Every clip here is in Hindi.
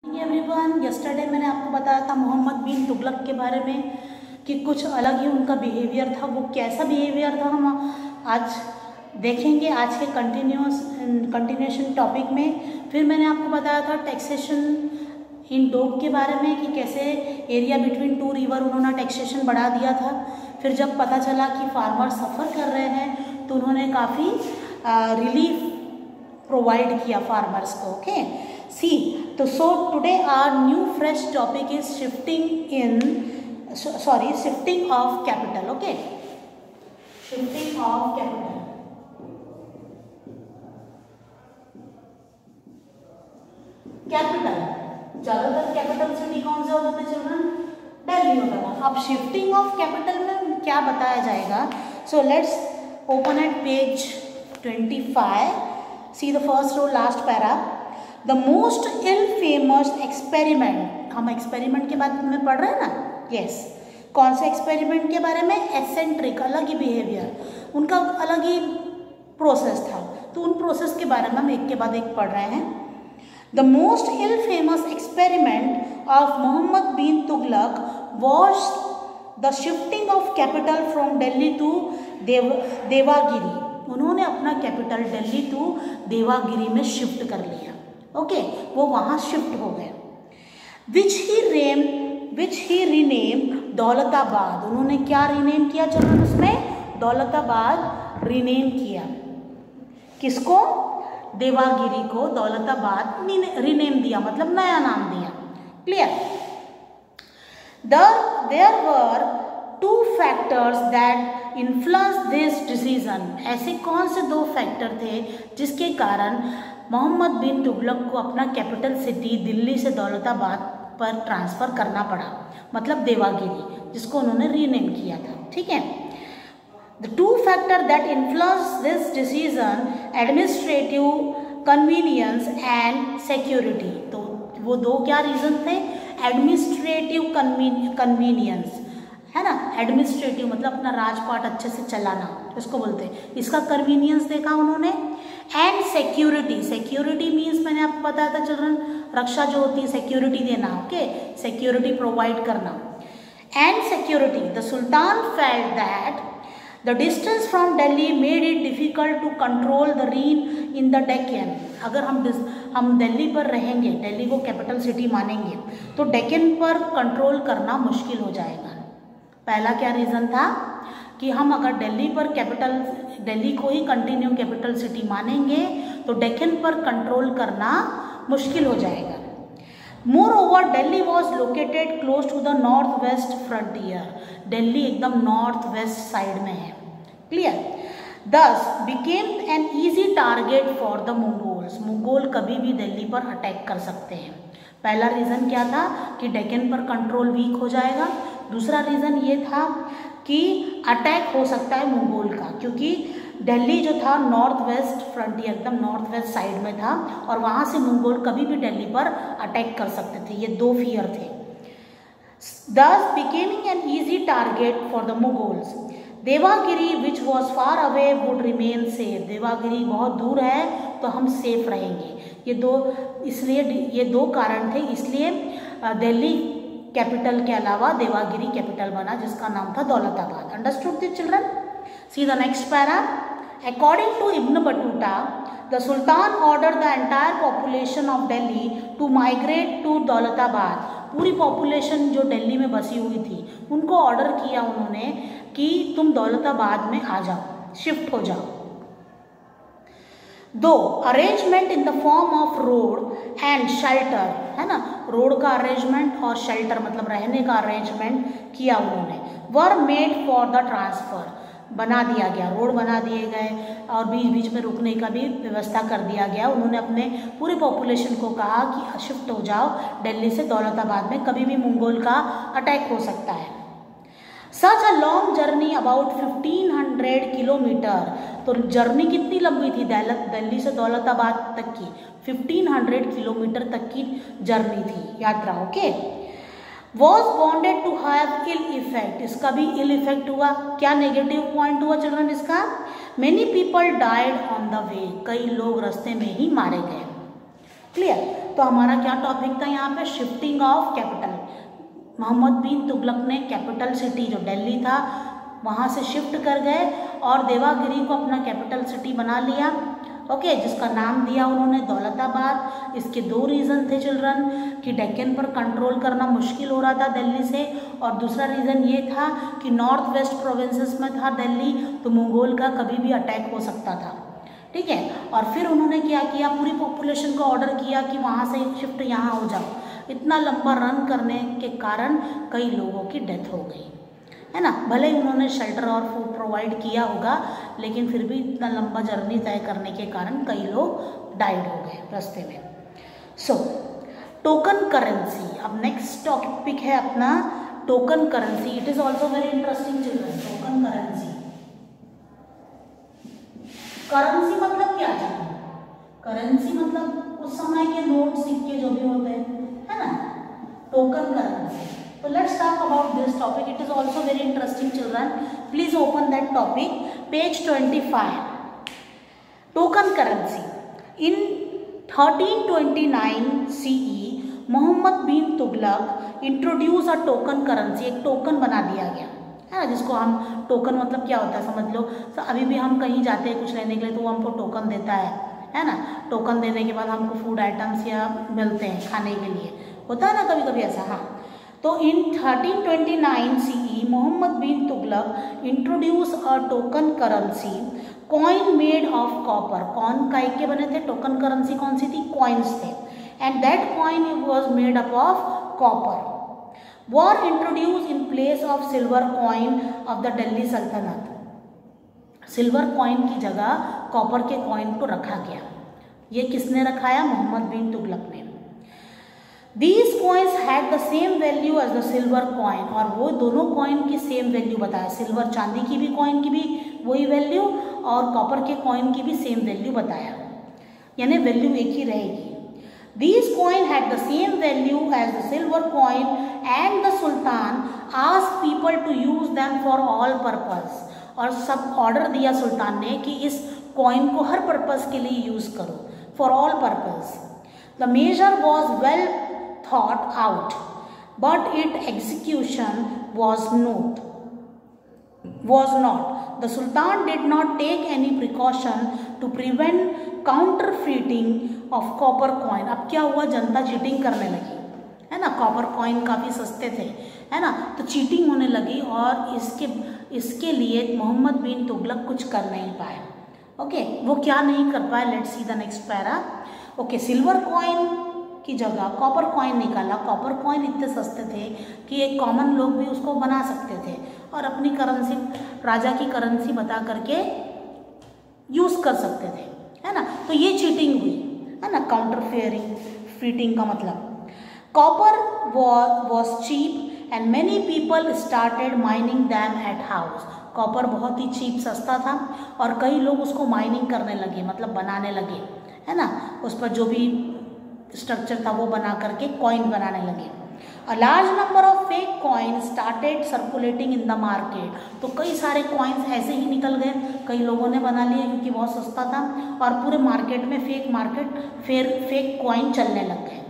एवरीवन, यस्टरडे मैंने आपको बताया था मोहम्मद बिन तुगलक के बारे में कि कुछ अलग ही उनका बिहेवियर था। वो कैसा बिहेवियर था हम आज देखेंगे आज के कंटिन्यूएशन टॉपिक में। फिर मैंने आपको बताया था टैक्सेशन इन डोब के बारे में कि कैसे एरिया बिटवीन टू रिवर उन्होंने टैक्सेशन बढ़ा दिया था। फिर जब पता चला कि फार्मर सफ़र कर रहे हैं तो उन्होंने काफ़ी रिलीफ प्रोवाइड किया फार्मर्स को। ओके सी तो so today our new fresh topic is shifting of capital. Okay, shifting of capital. Capital ज्यादातर कैपिटल सिटी कौन से होते थे चिल्ड्रन? दिल्ली होता था। अब शिफ्टिंग ऑफ कैपिटल में क्या बताया जाएगा? So let's open at page 25. See the first row last para. The most ill famous experiment. हम एक्सपेरिमेंट के बारे में पढ़ रहे हैं ना? यस कौन से एक्सपेरिमेंट के बारे में? एसेंट्रिक, अलग ही बिहेवियर, उनका अलग ही प्रोसेस था। तो उन प्रोसेस के बारे में हम एक के बाद एक पढ़ रहे हैं। The most ill famous experiment of Muhammad bin Tughlaq was the shifting of capital from Delhi to Devagiri. उन्होंने अपना कैपिटल दिल्ली टू देवागिरी में शिफ्ट कर लिया। ओके वो वहाँ शिफ्ट हो गए। Which he rename Daulatabad. उन्होंने क्या रीनेम किया चिल्ड्रन? उसमें दौलताबाद रीनेम किया। किसको? देवागिरी को दौलताबाद रीनेम दिया, मतलब नया नाम दिया। Clear? There were two factors that influence this decision. ऐसे कौन से दो फैक्टर थे जिसके कारण मोहम्मद बिन तुगलक को अपना कैपिटल सिटी दिल्ली से दौलताबाद पर ट्रांसफ़र करना पड़ा, मतलब देवागिरी, जिसको उन्होंने रीनेम किया था। ठीक है। The two factor that influence this decision administrative convenience and security. तो वो दो क्या रीज़न थे? एडमिनिस्ट्रेटिव कन्वीनियंस है ना, एडमिनिस्ट्रेटिव मतलब अपना राजपाट अच्छे से चलाना, इसको बोलते हैं। इसका कन्वीनियंस देखा उन्होंने। एंड सिक्योरिटी, सिक्योरिटी मीन्स मैंने आपको बताया था चिल्ड्रन, रक्षा जो होती है सिक्योरिटी देना। ओके, सिक्योरिटी प्रोवाइड करना। And security, the sultan felt that the distance from Delhi made it difficult to control the reign in the Deccan. अगर हम दिल्ली पर रहेंगे, दिल्ली को कैपिटल सिटी मानेंगे, तो डेक्कन पर कंट्रोल करना मुश्किल हो जाएगा। पहला क्या रीज़न था कि हम अगर दिल्ली को ही कंटिन्यू कैपिटल सिटी मानेंगे तो डेक्कन पर कंट्रोल करना मुश्किल हो जाएगा। Moreover Delhi was located close to the north west frontier. Delhi एकदम नॉर्थ वेस्ट साइड में है। Clear? This became an easy target for the Mongols. Mongol कभी भी दिल्ली पर अटैक कर सकते हैं। पहला रीज़न क्या था कि डेक्कन पर कंट्रोल वीक हो जाएगा। दूसरा रीज़न ये था कि अटैक हो सकता है मंगोल का, क्योंकि दिल्ली जो था नॉर्थ वेस्ट फ्रंटियर, एकदम नॉर्थ वेस्ट साइड में था, और वहाँ से मंगोल कभी भी दिल्ली पर अटैक कर सकते थे। ये दो फियर थे। Thus becoming an easy target for the Mughals. Devagiri which was far away would remain safe. Devagiri बहुत दूर है तो हम सेफ रहेंगे। ये दो कारण थे, इसलिए दिल्ली कैपिटल के अलावा देवागिरी कैपिटल बना, जिसका नाम था Daulatabad. Understood the children? See the next para. According to Ibn Battuta, the sultan order the entire population of Delhi to migrate to Daulatabad. पूरी पॉपुलेशन जो दिल्ली में बसी हुई थी उनको ऑर्डर किया उन्होंने कि तुम दौलताबाद में आ जाओ, शिफ्ट हो जाओ। Two arrangement in the form of road and shelter, है ना, रोड का अरेंजमेंट और शेल्टर मतलब रहने का अरेंजमेंट किया उन्होंने। Were made for the transfer, बना दिया गया, रोड बना दिए गए और बीच बीच में रुकने का भी व्यवस्था कर दिया गया। उन्होंने अपने पूरी पॉपुलेशन को कहा कि शिफ्ट हो जाओ दिल्ली से दौलताबाद में, कभी भी मंगोल का अटैक हो सकता है। Such a long journey about 1500 kilometre. तो जर्नी कितनी लंबी थी दिल्ली से दौलताबाद तक की? 1500 किलोमीटर तक की जर्नी थी, यात्रा। Okay. Was bonded to have ill effect. इसका भी इल इफेक्ट हुआ। क्या नेगेटिव पॉइंट हुआ चिल्ड्रन इसका? Many people died on the way. कई लोग रास्ते में ही मारे गए। क्लियर। तो हमारा क्या टॉपिक था यहाँ पे, shifting of capital. Muhammad bin Tughlaq ने कैपिटल सिटी जो दिल्ली था वहाँ से शिफ्ट कर गए और देवागिरी को अपना कैपिटल सिटी बना लिया। ओके, जिसका नाम दिया उन्होंने दौलताबाद। इसके दो रीज़न थे चिल्ड्रन, कि डेक्कन पर कंट्रोल करना मुश्किल हो रहा था दिल्ली से, और दूसरा रीज़न ये था कि नॉर्थ वेस्ट प्रोविंसेस में था दिल्ली, तो मंगोल का कभी भी अटैक हो सकता था। ठीक है, और फिर उन्होंने क्या किया, पूरी पॉपुलेशन को ऑर्डर किया कि वहाँ से शिफ्ट यहाँ हो जाओ। इतना लंबा रन करने के कारण कई लोगों की डेथ हो गई, है ना। भले ही उन्होंने शेल्टर और फूड प्रोवाइड किया होगा, लेकिन फिर भी इतना लंबा जर्नी तय करने के कारण कई लोग डाइड हो गए रास्ते में। सो टोकन करेंसी, अब नेक्स्ट टॉपिक है अपना token currency. It is also very interesting children. Token currency, currency मतलब क्या चाहिए, करेंसी मतलब उस समय के नोट सिक्के जो भी होते हैं, है ना, token currency. So let's talk about this topic. It is also very interesting children. Please open that topic, page 25. Token currency. In 1329 CE, Muhammad bin Tughlaq introduce a token currency. एक टोकन बना दिया गया है ना, जिसको हम टोकन मतलब क्या होता है समझ लो। तो अभी भी हम कहीं जाते हैं कुछ लेने के लिए तो वो हमको टोकन देता है ना। टोकन देने के बाद हमको फूड आइटम्स या मिलते हैं खाने के लिए, होता है ना कभी कभी ऐसा। हाँ, तो in 1329 CE Muhammad bin Tughlaq introduce a token currency, coin made of copper. Coin काय के बने थे, टोकन करेंसी कौन सी थी, कॉइन्स थे, and that coin was made up of copper. Were introduce in place of silver coin of the Delhi सल्तनत। सिल्वर कॉइन की जगह कॉपर के कॉइन को रखा गया। ये किसने रखाया, मोहम्मद बिन तुगलक ने। These coins had the same value as the silver coin, और वो दोनों कॉइन की सेम वैल्यू बताया। सिल्वर चांदी की भी कॉइन की भी वही वैल्यू और कॉपर के कॉइन की भी सेम वैल्यू बताया, यानी वैल्यू एक ही रहेगी। These coins had the same value as the silver coin and the Sultan asked people to use them for all purpose, और सब ऑर्डर दिया सुल्तान ने कि इस कॉइन को हर पर्पस के लिए यूज करो, for all purpose. The measure was well thought out, but its execution was not. The Sultan did not take any precaution to prevent counterfeiting of copper coin. अब क्या हुआ, जनता चीटिंग करने लगी, है ना। कॉपर कॉइन काफ़ी सस्ते थे, है ना, तो चीटिंग होने लगी और इसके लिए मोहम्मद बिन तुगलक कुछ कर नहीं पाए। ओके, वो क्या नहीं कर पाए, let's see the next para. Okay, silver coin की जगह कॉपर कॉइन निकाला। कॉपर कॉइन इतने सस्ते थे कि एक कॉमन लोग भी उसको बना सकते थे और अपनी करेंसी, राजा की करेंसी बता करके यूज़ कर सकते थे, है ना। तो ये चीटिंग हुई, है ना, काउंटरफेयरिंग का मतलब। Copper was cheap and many people started mining them at house. Copper बहुत ही चीप, सस्ता था और कई लोग उसको माइनिंग करने लगे, मतलब बनाने लगे, है ना। उस पर जो भी स्ट्रक्चर था वो बना करके कॉइन बनाने लगे। A large number of fake coin started circulating in the market. तो कई सारे कॉइन्स ऐसे ही निकल गए, कई लोगों ने बना लिए क्योंकि बहुत सस्ता था, और पूरे मार्केट में फेक कॉइन चलने लग गए।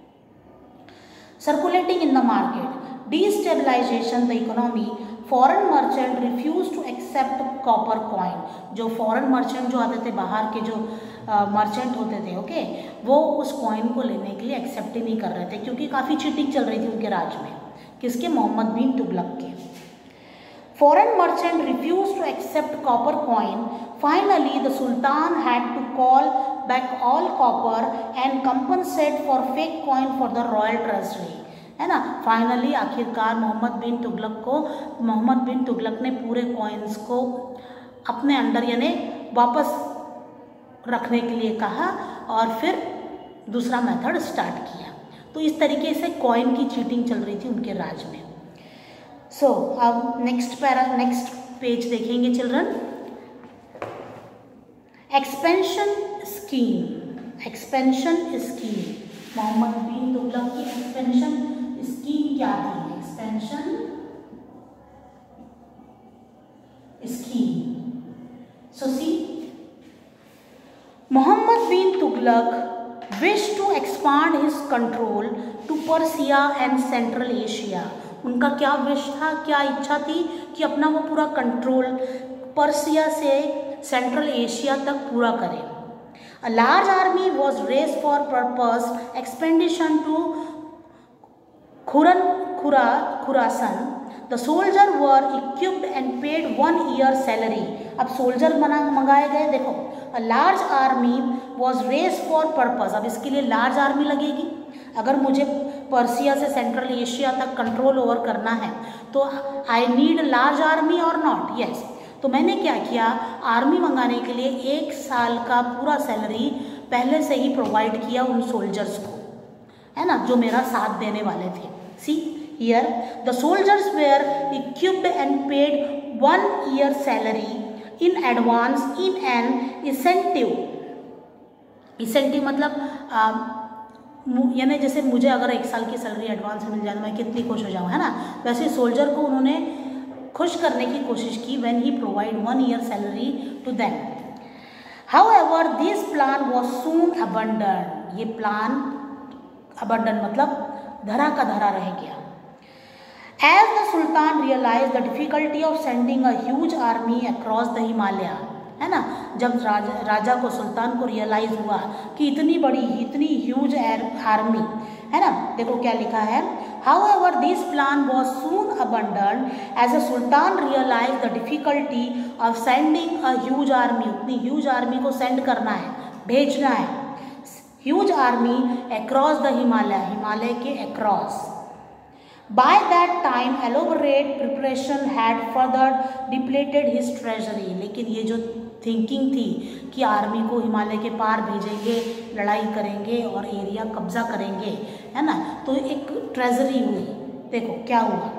Circulating in the market, destabilisation the economy, foreign merchant refuse to accept copper coin. जो फॉरेन मर्चेंट जो आते थे, बाहर के जो मर्चेंट होते थे, ओके, वो उस कॉइन को लेने के लिए एक्सेप्ट ही नहीं कर रहे थे क्योंकि काफ़ी चीटिंग चल रही थी उनके राज में। किसके, मोहम्मद बिन तुगलक के। Foreign merchant refuse to accept copper coin. Finally the sultan had to call back all copper and compensate for fake coin for the royal treasury, है ना। फाइनली आखिरकार मोहम्मद बिन तुगलक ने पूरे कॉइन्स को अपने अंडर यानी वापस रखने के लिए कहा और फिर दूसरा मेथड स्टार्ट किया। तो इस तरीके से कॉइन की चीटिंग चल रही थी उनके राज में। सो अब नेक्स्ट पेज देखेंगे children. Expansion scheme, Muhammad bin Tughlaq की एक्सपेंशन स्कीम क्या थी, expansion scheme. So see, Muhammad bin Tughlaq wished to expand his control to Persia and Central Asia. उनका क्या विश था, क्या इच्छा थी कि अपना वो पूरा कंट्रोल पर्सिया से सेंट्रल एशिया तक पूरा करें। A large army was raised for purpose expedition to Khurasan. The soldier were equipped and paid 1 year salary. अब सोल्जर मंगाए गए। देखो, a large army was raised for purpose. अब इसके लिए लार्ज आर्मी लगेगी। अगर मुझे पर्सिया से सेंट्रल एशिया तक कंट्रोल ओवर करना है तो आई नीड लार्ज आर्मी और नॉट? यस। तो मैंने क्या किया, आर्मी मंगाने के लिए 1 साल का पूरा सैलरी पहले से ही प्रोवाइड किया उन सोल्जर्स को, है ना, जो मेरा साथ देने वाले थे। See here the soldiers were equipped and paid 1 year salary in advance in an incentive. Incentive मतलब यानी जैसे मुझे अगर 1 साल की सैलरी एडवांस में मिल जाए तो मैं कितनी खुश हो जाऊँ, है ना। वैसे सोल्जर को उन्होंने खुश करने की कोशिश की when he provide 1 year salary to them. However this plan was soon abandon. ये प्लान अबंडन मतलब धरा का धरा रह गया। As the sultan realize the difficulty of sending a huge army across the Himalaya, है ना। जब राजा को, सुल्तान को रियलाइज हुआ कि इतनी ह्यूज आर्मी, है ना। देखो क्या लिखा है, however this plan was soon abandoned as a sultan realize the difficulty of sending a huge army. उतनी ह्यूज आर्मी को सेंड करना है, भेजना है, huge army across the Himalaya, Himalaya के across. By that time, elaborate preparation had further depleted his treasury। लेकिन ये जो थिंकिंग थी कि आर्मी को हिमालय के पार भेजेंगे, लड़ाई करेंगे और एरिया कब्जा करेंगे, है ना, तो एक ट्रेजरी हुई। देखो क्या हुआ,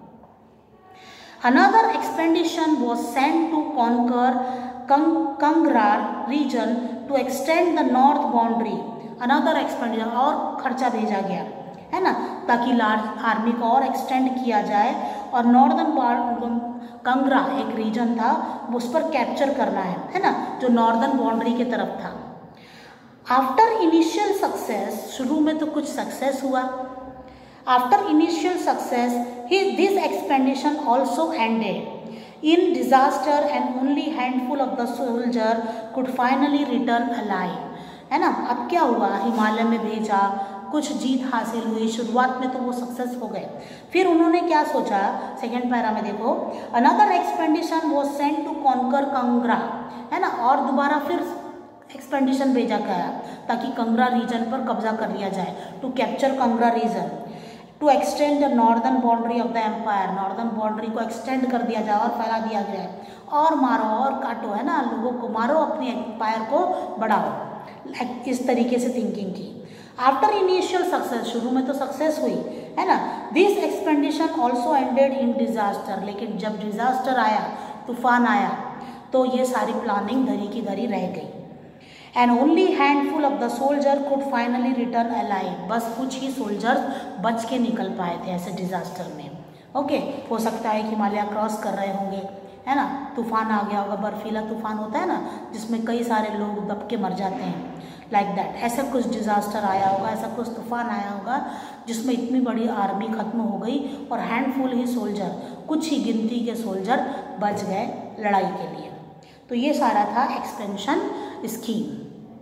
Another expedition was sent to conquer Kangra region to extend the north boundary। Another expedition, और खर्चा भेजा गया, है ना, ताकि लार्ज आर्मी को और एक्सटेंड किया जाए और नॉर्दर्न कंगरा एक रीजन था उस पर कैप्चर करना है ना, जो नॉर्दर्न बाउंड्री की तरफ था। आफ्टर इनिशियल सक्सेस, शुरू में तो कुछ सक्सेस हुआ। After initial success this expedition also ended in disaster and only handful of the soldier could finally return alive, है ना। अब क्या हुआ, हिमालय में भेजा, कुछ जीत हासिल हुई, शुरुआत में तो वो सक्सेस हो गए। फिर उन्होंने क्या सोचा, सेकेंड पैरा में देखो, another expedition was sent to conquer Kangra, है ना, और दोबारा फिर एक्सपेंडिशन भेजा गया ताकि कंगरा रीजन पर कब्जा कर लिया जाए, to capture Kangra region, to extend the northern boundary of the empire. Northern boundary को एक्सटेंड कर दिया जाए और फैला दिया गया है, और मारो और काटो, है ना, लोगों को मारो, अपनी एम्पायर को बढ़ाओ, इस तरीके से थिंकिंग की। आफ्टर इनिशियल सक्सेस, शुरू में तो सक्सेस हुई, है ना, this expedition also ended in disaster. लेकिन जब डिजास्टर आया, तूफान आया, तो ये सारी प्लानिंग धरी की धरी रह गई। And only handful of the soldier could finally return alive. बस कुछ ही सोल्जर्स बच के निकल पाए थे ऐसे डिजास्टर में। ओके, हो सकता है कि हिमालय क्रॉस कर रहे होंगे, है ना, तूफान आ गया होगा, बर्फीला तूफान होता है ना, जिसमें कई सारे लोग दब के मर जाते हैं, लाइक दैट। ऐसा कुछ डिजास्टर आया होगा, ऐसा कुछ तूफान आया होगा जिसमें इतनी बड़ी आर्मी खत्म हो गई और हैंडफुल ही सोल्जर, कुछ ही गिनती के सोल्जर बच गए लड़ाई के लिए। तो ये सारा था expansion scheme.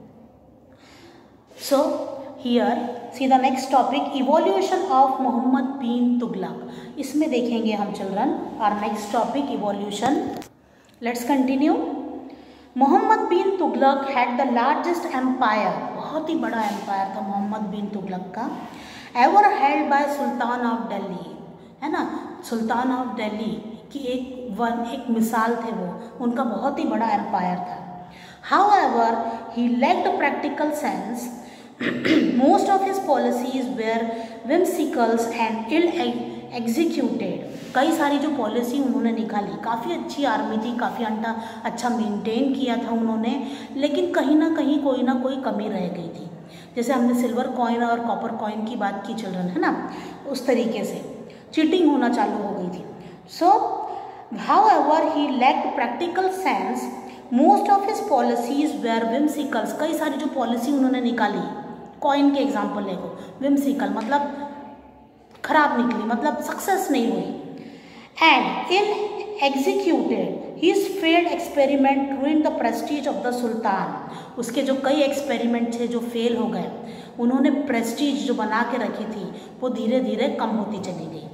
So here see the next topic, evolution of Muhammad bin Tughlaq. इसमें देखेंगे हम children are next topic evolution. Let's continue. Muhammad bin Tughlaq had the largest empire, बहुत ही बड़ा एम्पायर था मोहम्मद बिन तुगलक का, ever held by sultan of Delhi, है ना, सुल्तान ऑफ दिल्ली की एक मिसाल थे वो, उनका बहुत ही बड़ा एम्पायर था। However he lacked practical sense, most of his policies were whimsicals and ill executed. कई सारी जो पॉलिसी उन्होंने निकाली, काफ़ी अच्छी आर्मी थी, काफ़ी अच्छा मेंटेन किया था उन्होंने, लेकिन कहीं ना कहीं कोई ना कोई कमी रह गई थी। जैसे हमने सिल्वर कॉइन और कॉपर कॉइन की बात की चिल्ड्रन, है ना, उस तरीके से चीटिंग होना चालू हो गई थी। So however he lacked practical sense, most of his policies were whimsicals। कई सारी जो पॉलिसी उन्होंने निकाली कॉइन के एग्जाम्पल देखो, whimsical मतलब खराब निकली, मतलब सक्सेस नहीं हुई। And in executed his failed experiment ruined the prestige of the sultan। उसके जो कई एक्सपेरिमेंट थे जो फेल हो गए, उन्होंने प्रेस्टीज जो बना के रखी थी वो धीरे धीरे कम होती चली गई।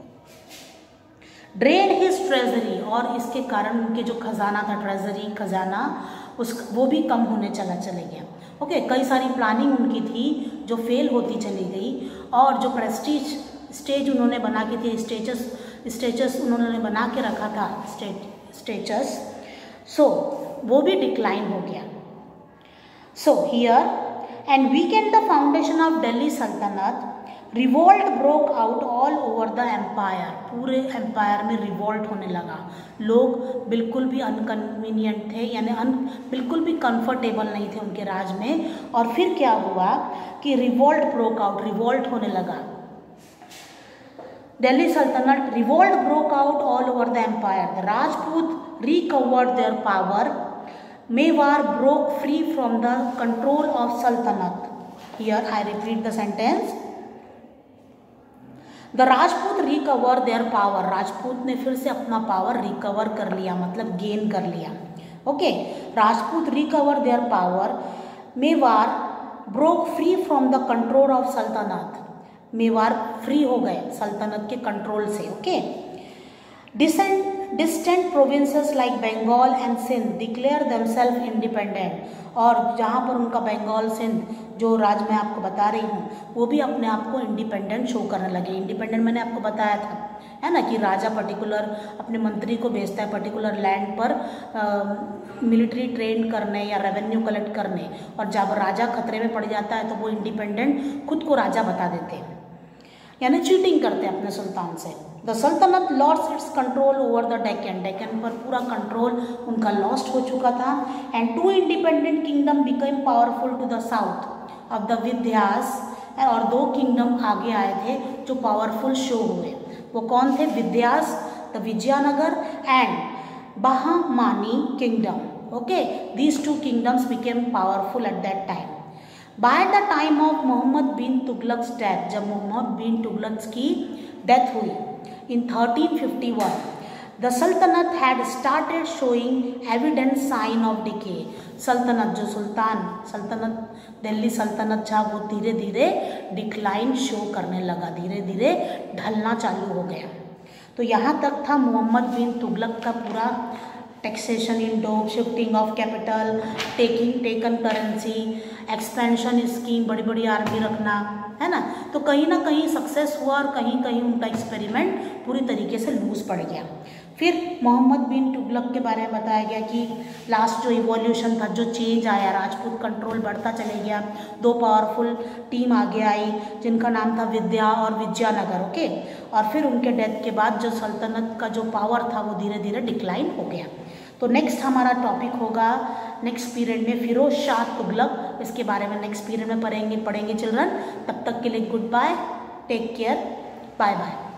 ड्रेन हिज ट्रेजरी, और इसके कारण उनके जो खजाना था, ट्रेजरी खजाना, वो भी कम होने चले गया। ओके, कई सारी प्लानिंग उनकी थी जो फेल होती चली गई, और जो प्रेस्टीज स्टेज उन्होंने बना के थी, स्टेटस उन्होंने बना के रखा था, स्टेटस, सो वो भी डिक्लाइन हो गया। So here and weakened the foundation of Delhi सल्तनत, revolt broke out all over the empire. पूरे एम्पायर में रिवोल्ट होने लगा, लोग बिल्कुल भी अनकन्वीनियंट थे, यानी बिल्कुल भी कंफर्टेबल नहीं थे उनके राज में। और फिर क्या हुआ कि रिवोल्ट ब्रोक आउट, रिवोल्ट होने लगा। Delhi Sultanate revolt broke out all over the empire. The Rajput recovered their power. Mewar broke free from the control of Sultanate. Here I repeat the sentence. The Rajput recovered their power. Rajput ने फिर से अपना पावर रिकवर कर लिया, मतलब गेन कर लिया। Okay, Rajput recovered their power. Mewar broke free from the control of Sultanate. Mewar free हो गए सल्तनत के कंट्रोल से। Okay, distant provinces like Bengal and Sindh declare themselves independent. और जहाँ पर उनका बंगाल सिंध जो राज्य मैं आपको बता रही हूँ, वो भी अपने आप को इंडिपेंडेंट शो करने लगे। इंडिपेंडेंट मैंने आपको बताया था, है ना, कि राजा पर्टिकुलर अपने मंत्री को भेजता है पर्टिकुलर लैंड पर मिलिट्री ट्रेन करने या रेवेन्यू कलेक्ट करने, और जब राजा खतरे में पड़ जाता है तो वो इंडिपेंडेंट खुद को राजा बता देते हैं, यानी चीटिंग करते हैं अपने सुल्तान से। द सल्तनत lost its control over the Deccan. Deccan पर पूरा कंट्रोल उनका लॉस्ट हो चुका था। And two independent kingdom became powerful to the south of the Vindhyas. और दो किंगडम आगे आए थे जो पावरफुल शो हुए। वो कौन थे? Vindhyas, the Vijayanagar, and Bahmani kingdom. Okay, these two kingdoms became powerful at that time. By the time of Muhammad bin Tughlaq's death, जब मोहम्मद बिन तुगलक की डेथ हुई इन 1351, द सल्तनत had started showing evident sign of decay. सल्तनत जो सल्तनत दिल्ली सल्तनत था वो धीरे धीरे डिक्लाइन शो करने लगा, धीरे धीरे ढलना चालू हो गया। तो यहाँ तक था मोहम्मद बिन तुगलक का पूरा taxation in Doab, shifting of capital, token currency, expansion scheme, बड़ी बड़ी आर्मी रखना, है ना। तो कहीं ना कहीं सक्सेस हुआ और कहीं कहीं उनका एक्सपेरिमेंट पूरी तरीके से लूज पड़ गया। फिर मोहम्मद बिन तुगलक के बारे में बताया गया कि लास्ट जो इवोल्यूशन था, जो चेंज आया, राजपूत कंट्रोल बढ़ता चले गया। दो पावरफुल टीम आगे आई जिनका नाम था विंध्या और विजयनगर। ओके, और फिर उनके डेथ के बाद जो सल्तनत का जो पावर था वो धीरे धीरे डिक्लाइन हो गया। तो नेक्स्ट हमारा टॉपिक होगा नेक्स्ट पीरियड में फिरोज शाह तुगलक। इसके बारे में नेक्स्ट पीरियड में पढ़ेंगे चिल्ड्रन। तब तक के लिए goodbye, take care, bye bye.